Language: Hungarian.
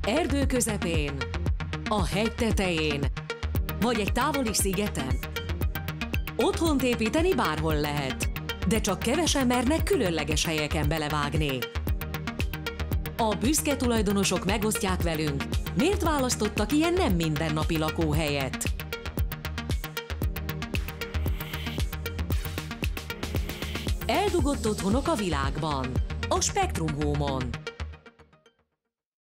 Erdő közepén, a hegy tetején, vagy egy távoli szigeten. Otthont építeni bárhol lehet, de csak kevesen mernek különleges helyeken belevágni. A büszke tulajdonosok megosztják velünk, miért választottak ilyen nem mindennapi lakóhelyet. Eldugott otthonok a világban, a Spektrum Home-on.